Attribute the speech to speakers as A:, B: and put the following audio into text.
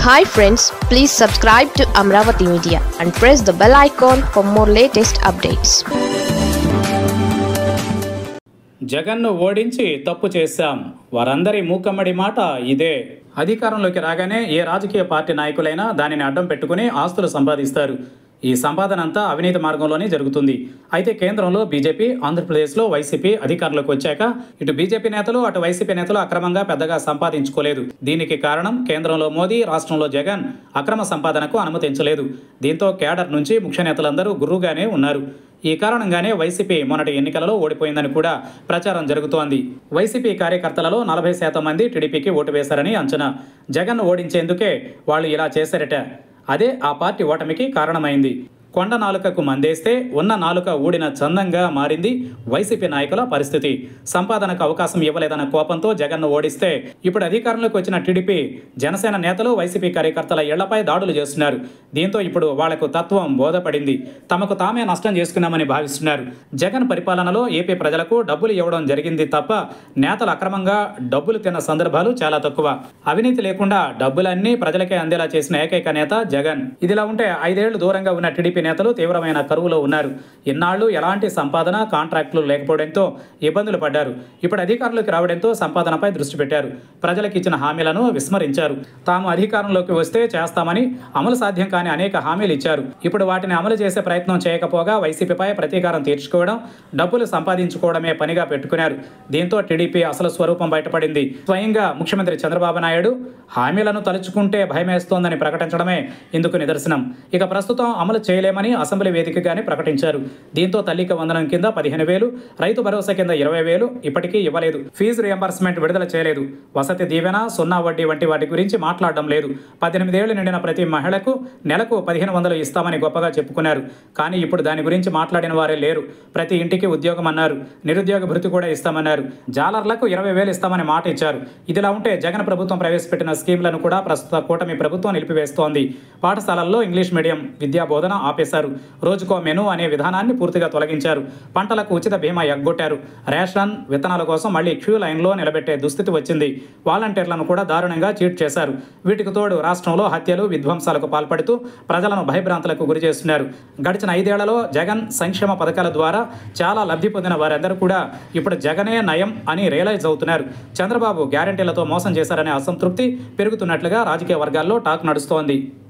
A: Hi friends, please subscribe to Amravati Media and press the bell icon for more latest updates.
B: జగన్ను ఓడించి తప్పు చేశాం. వారందరి మూకమ్మడి మాట ఇదే. అధికారంలోకి రాగానే ఏ రాజకీయ పార్టీ నాయకులైనా దానిని అడ్డం పెట్టుకుని ఆస్తులు సంపాదిస్తారు. ఈ సంపాదన అంతా అవినీతి మార్గంలోనే జరుగుతుంది. అయితే కేంద్రంలో బీజేపీ, ఆంధ్రప్రదేశ్లో వైసీపీ అధికారంలోకి వచ్చాక ఇటు బీజేపీ నేతలు అటు వైసీపీ నేతలు అక్రమంగా పెద్దగా సంపాదించుకోలేదు. దీనికి కారణం కేంద్రంలో మోదీ, రాష్ట్రంలో జగన్ అక్రమ సంపాదనకు అనుమతించలేదు. దీంతో కేడర్ నుంచి ముఖ్య నేతలందరూ గుర్రుగానే ఉన్నారు. ఈ కారణంగానే వైసీపీ మొన్నటి ఎన్నికలలో ఓడిపోయిందని కూడా ప్రచారం జరుగుతోంది. వైసీపీ కార్యకర్తలలో 40% మంది టీడీపీకి ఓటు వేశారని అంచనా. జగన్ను ఓడించేందుకే వాళ్ళు ఇలా చేశారట. అదే ఆ పార్టీ ఓటమికి కారణమైంది. కొండ నాలుకకు మందేస్తే ఉన్న నాలుక ఊడిన చందంగా మారింది వైసీపీ నాయకుల పరిస్థితి. సంపాదనకు అవకాశం ఇవ్వలేదన్న కోపంతో జగన్ను ఓడిస్తే ఇప్పుడు అధికారంలోకి వచ్చిన టీడీపీ, జనసేన నేతలు వైసీపీ కార్యకర్తల ఇళ్లపై దాడులు చేస్తున్నారు. దీంతో ఇప్పుడు వాళ్లకు తత్వం బోధపడింది. తమకు తామే నష్టం చేసుకున్నామని భావిస్తున్నారు. జగన్ పరిపాలనలో ఏపీ ప్రజలకు డబ్బులు ఇవ్వడం జరిగింది తప్ప నేతలు అక్రమంగా డబ్బులు తిన్న సందర్భాలు చాలా తక్కువ. అవినీతి లేకుండా డబ్బులన్నీ ప్రజలకే అందేలా చేసిన ఏకైక నేత జగన్. ఇదిలా ఉంటే 5 ఏళ్లు దూరంగా ఉన్న టీడీపీ నేతలు తీవ్రమైన కరువులో ఉన్నారు. ఇన్నాళ్లు ఎలాంటి సంపాదన, కాంట్రాక్టులు లేకపోవడంతో ఇబ్బందులు పడ్డారు. ఇప్పుడు అధికారంలోకి రావడంతో సంపాదనపై దృష్టి పెట్టారు. ప్రజలకు ఇచ్చిన హామీలను విస్మరించారు. తాము అధికారంలోకి వస్తే చేస్తామని అమలు సాధ్యం కాని అనేక హామీలు ఇచ్చారు. ఇప్పుడు వాటిని అమలు చేసే ప్రయత్నం చేయకపోగా వైసీపీపై ప్రతీకారం తీర్చుకోవడం, డబ్బులు సంపాదించుకోవడమే పనిగా పెట్టుకున్నారు. దీంతో టీడీపీ అసలు స్వరూపం బయటపడింది. స్వయంగా ముఖ్యమంత్రి చంద్రబాబు నాయుడు హామీలను తలుచుకుంటే భయమేస్తోందని ప్రకటించడమే ఇందుకు నిదర్శనం. ఇక ప్రస్తుతం అమలు చేయలేమని అసెంబ్లీ వేదికగానే ప్రకటించారు. దీంతో తల్లికి వందనం కింద 15,000, రైతు భరోసా కింద 20,000 ఇప్పటికీ ఇవ్వలేదు. ఫీజు రియంబర్స్మెంట్ విడుదల చేయలేదు. వసతి దీవెన, సున్నా వడ్డీ వంటి వాటి గురించి మాట్లాడడం లేదు. 18 ఏళ్లు నిండిన ప్రతి మహిళకు నెలకు 1,500 ఇస్తామని గొప్పగా చెప్పుకున్నారు. కానీ ఇప్పుడు దాని గురించి మాట్లాడిన వారే లేరు. ప్రతి ఇంటికి ఉద్యోగం అన్నారు. నిరుద్యోగ భృతి కూడా ఇస్తామన్నారు. జాలర్లకు 20,000 ఇస్తామని మాట ఇచ్చారు. ఇదిలా ఉంటే జగన్ ప్రభుత్వం ప్రవేశపెట్టిన స్కీమ్లను కూడా ప్రస్తుత కూటమి ప్రభుత్వం నిలిపివేస్తోంది. పాఠశాలల్లో ఇంగ్లీష్ మీడియం విద్యా బోధన ఆపేశారు. రోజుకో మెనూ అనే విధానాన్ని పూర్తిగా తొలగించారు. పంటలకు ఉచిత బీమా ఎగ్గొట్టారు. రేషన్, విత్తనాల కోసం మళ్లీ క్యూ లైన్లో నిలబెట్టే దుస్థితి వచ్చింది. వాలంటీర్లను కూడా దారుణంగా చీట్ చేశారు. వీటికి తోడు రాష్ట్రంలో హత్యలు, విధ్వంసాలకు పాల్పడుతూ ప్రజలను భయభ్రాంతులకు గురి చేస్తున్నారు. గడిచిన 5 ఏళ్లలో జగన్ సంక్షేమ పథకాల ద్వారా చాలా లబ్ధి పొందిన వారందరూ కూడా ఇప్పుడు జగనే నయం అని రియలైజ్ అవుతున్నారు. చంద్రబాబు గ్యారెంటీలతో మోసం చేశారనే అసంతృప్తి పెరుగుతున్నట్లుగా రాజకీయ వర్గాల్లో టాక్ నడుస్తోంది.